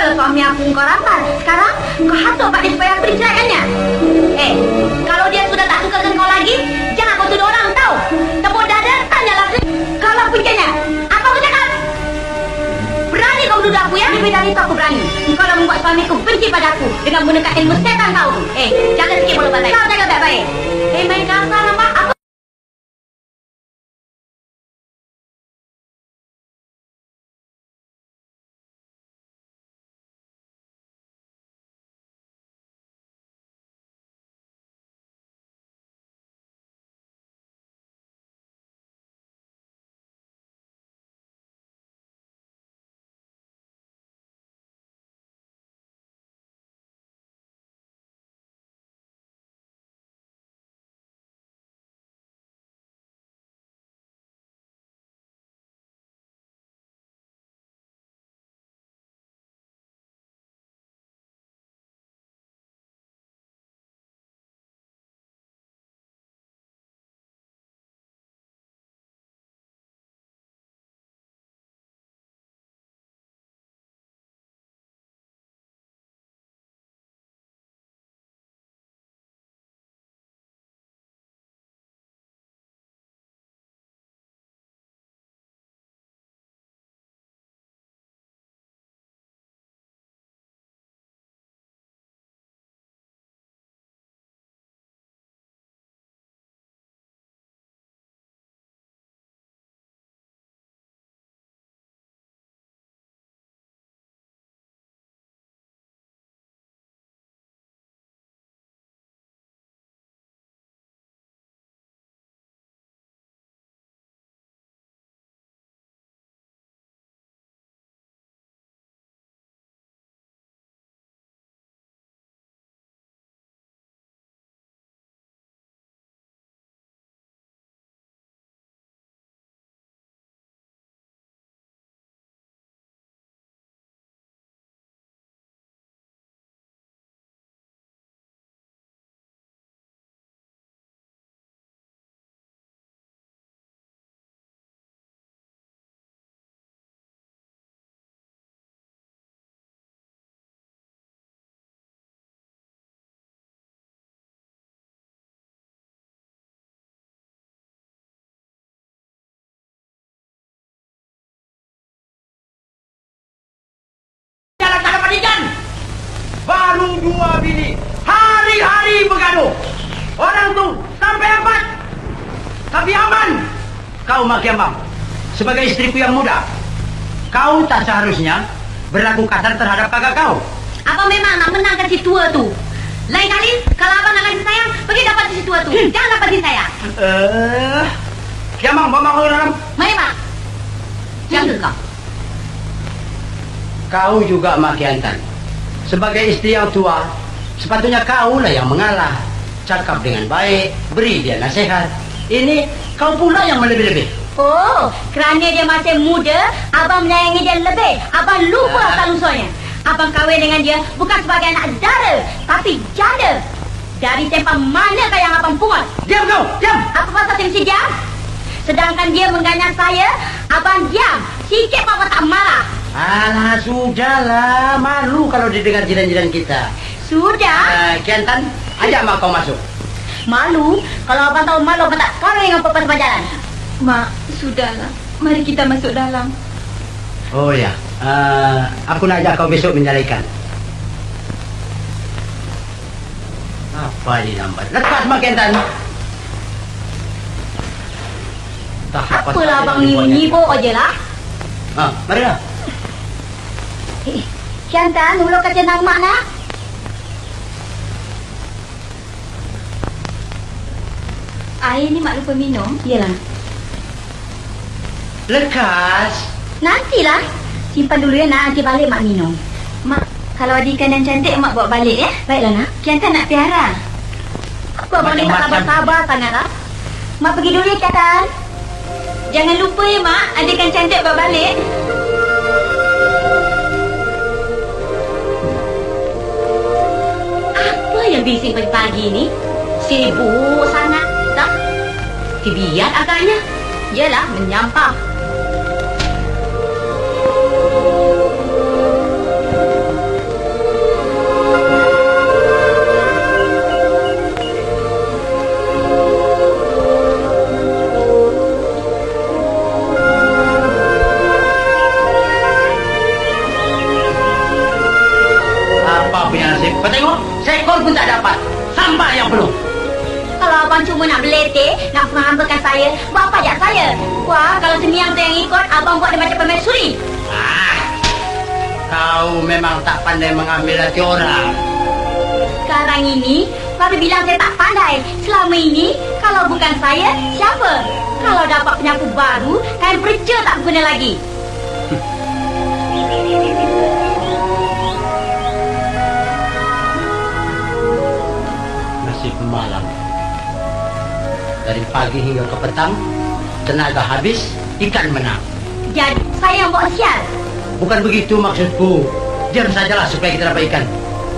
suami aku kau rampas. Sekarang kau hantu Pak dia supaya aku diceraikannya. Kalau dia sudah tak suka dengan kau lagi, jangan kau tuduh orang tahu. Tepuk dada, tanyalah kalau puncanya. Apa kau cakap? Berani kau menuduh aku ya? Di bidang itu aku berani. Kau dah membuat suamiku benci padaku dengan menggunakan ilmu setan kau. Jangan sikit mulut batai. Kau jaga baik-baik. Main kasar apa? Apa? Baru 2 bini, hari-hari bergaduh. Orang tu sampai 4. Tapi aman. Kau Makiamam, sebagai istriku yang muda, kau tak seharusnya berlaku kasar terhadap kakak kau. Abang memang nak menangkan si tua tu. Lain kali, kalau abang nak kasih sayang, pergi dapat si tua tu. Jangan dapat si saya. Kiamam, bawa kau dalam. Mari, Mak. Jangan kau. Kau juga Makiantan. Sebagai istri yang tua, sepatutnya kaulah yang mengalah. Cakap dengan baik, beri dia nasihat. Ini kau pula yang melebih-lebih. Oh, kerana dia masih muda, abang menyayangi dia lebih. Abang lupa asal-usulnya. Abang kahwin dengan dia bukan sebagai anak dara, tapi janda. Dari tempat manakah yang abang pungut? Diam kau, diam. Apa pasal dia mesti diam? Sedangkan dia mengganyang saya, abang diam. Sikit pun abang tak marah. Alah, sudahlah. Malu kalau didengar jiran-jiran kita. Sudah. Kiantan, ajak mak kau masuk. Malu? Kalau abang tahu malu, abang tak kahwin dengan perempuan sepajalan. Mak, sudahlah. Mari kita masuk dalam. Oh ya, aku nak ajak kau besok menjalaikan. Apa ini lambat? Lepas mak Kiantan. Apalah abang ngibuk aje lah. Marilah. Kiantan, mula kata nang mak nak. Air ni mak lupa minum. Iyalah. Lekas. Nantilah. Simpan dulu ya, nanti balik mak minum. Mak, kalau ada ikan yang cantik mak bawa balik ya. Baiklah nak. Kiantan nak piara. Apa abang ni tak sabar-sabar sangatlah. Mak pergi dulu ya Kiantan. Jangan lupa ya mak, ada ikan cantik bawa balik. Apa yang bising pagi-pagi ni? Sibuk sangat. Tak? Kebiat agaknya. Yelah, menyampah. abang cuma nak beletih, nak menghambakan saya, buat apa ajak saya? Wah, kalau semiang tu yang ikut, abang buat dia macam permaisuri. Kau memang tak pandai mengambil hati orang. Sekarang ini, baru bilang saya tak pandai. Selama ini, kalau bukan saya, siapa? Kalau dapat penyapu baru, kain perca tak guna lagi. Nasib malam. Dari pagi hingga ke petang, tenaga habis, ikan menang. Jadi, saya yang bawa sial. Bukan begitu maksudku. Diam sajalah supaya kita dapat ikan.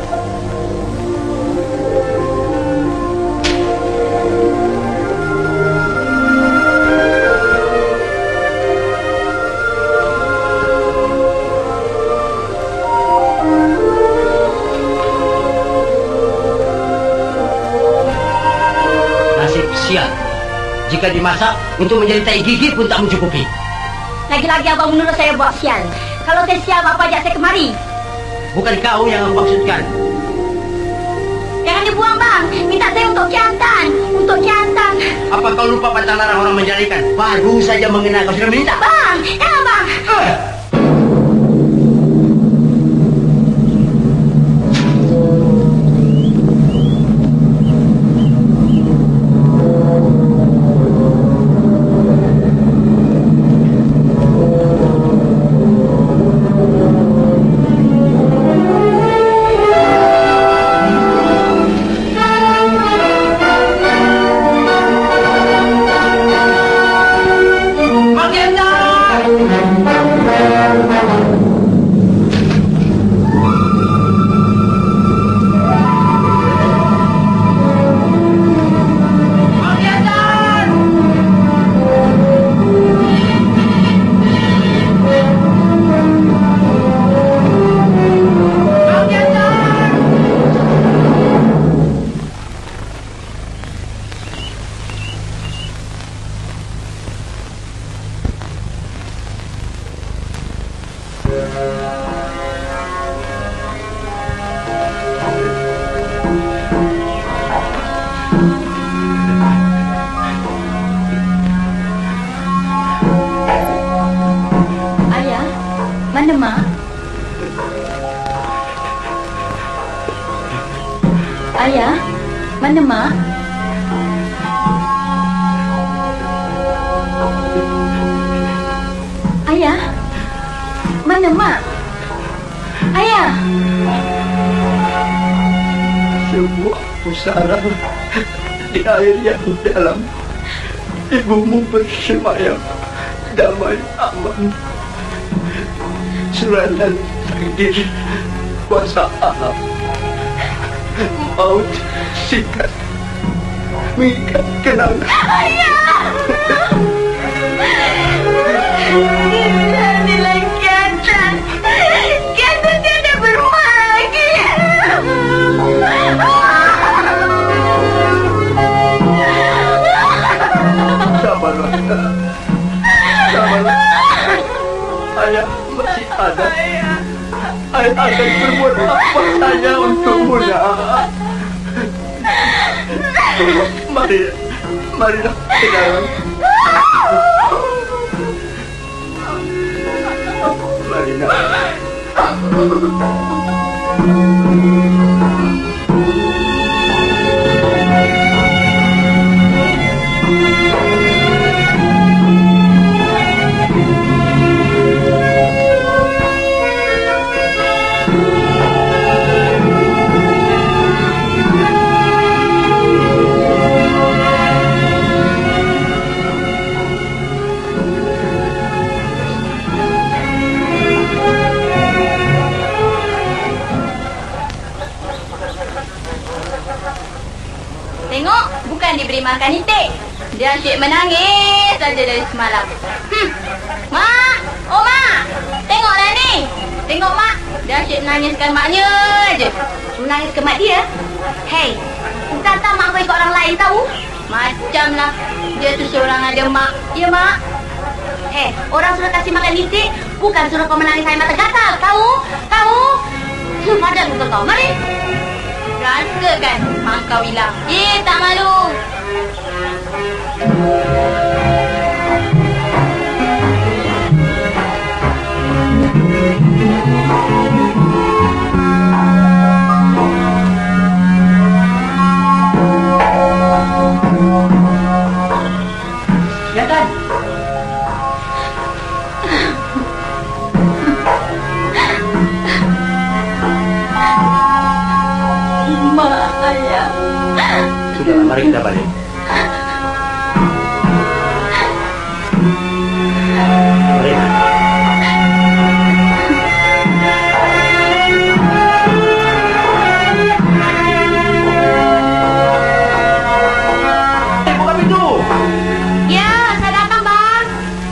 Nasib sial. Jika dimasak, untuk menjadi tai gigi pun tak mencukupi. Lagi-lagi abang menurut saya buat sial. Kalau saya sial, apa ajak saya kemari? Bukan kau yang aku maksudkan. Jangan dibuang, bang. Minta saya untuk kiantan. Untuk kiantan. Apa kau lupa pantang larang orang menjadikan? Baru saja mengenal kau sudah minta. Bang, jangan bang. Mana Mak? Ayah, mana Mak? Ayah, mana Mak? Ayah. Sebuah pusara di air yang dalam, ibumu bersemayam damai aman. Seranan takdir kuasa alam, maut sikat mengikat kenangan. Ayah. Inilah kiantan. Kiantan tidak berumah lagi. Sabarlah, sabarlah. Ayah masih ada. Ayah akan berbuat apa saja untukmu, nak. Marilah ke dalam. Mari, nak. Tengok, bukan diberi makan itik. Dia asyik menangis saja dari semalam. Mak! Oh, Mak! Tengoklah ni! Tengok, Mak! Dia asyik menangiskan maknya je. Menangis ke mak dia? Hei, bukan tak mak kau ikut orang lain tahu? Macamlah. Dia tu seorang ada mak. Ya, Mak? Hei, orang suruh kasih makan itik, bukan suruh kau menangis air mata gatal. Tahu? Tahu? Padat muka kau. Mari. Rasa kan mak kau hilang. Tak malu. Sudahlah, mari kita balik. Mari. Buka pintu. Ya, saya datang, Bang.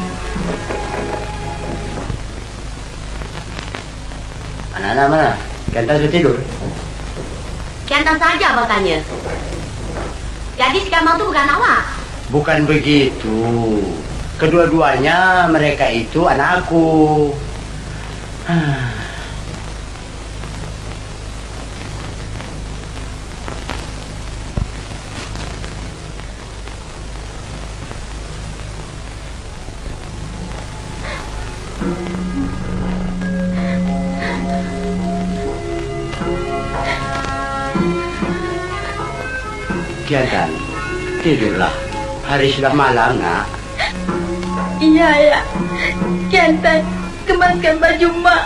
Anak-anak mana? Kiantan sudah tidur. Kiantan saja Abang tanya. Jadi si Gamal itu bukan awak. Bukan begitu. Kedua-duanya mereka itu anakku. Kiantan, tidurlah. Hari sudah malam, nak. Iya, ya. Kiantan, kemaskan baju mak.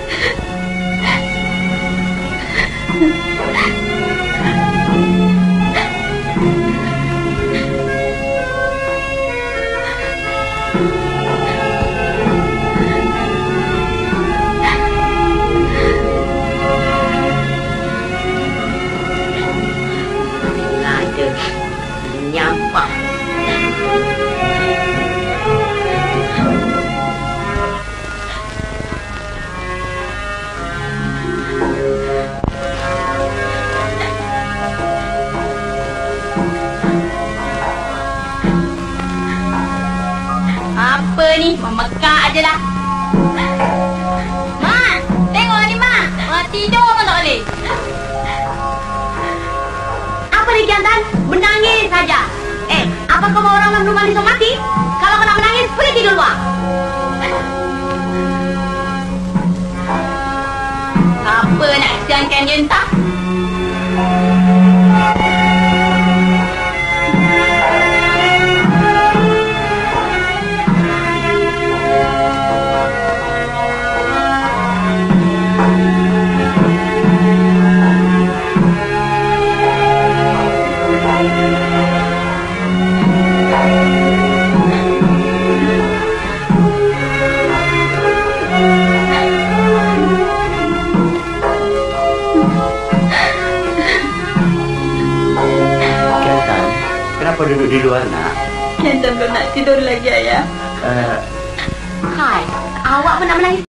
Nyampah. Apa ni? Memekak aje lah. Mak, tengok ni mak. Mak tidur pun tak boleh. Apa ni Kiantan? Menangis saja. Apa kau mau orang belum mandi mati? Kalau kau nak menangis, pergi tidur luar. Apa nak kesiankan dia entah? Kenapa duduk di luar, nak? Kiantan belum nak tidur lagi, ayah. Hai, awak pun nak menangis.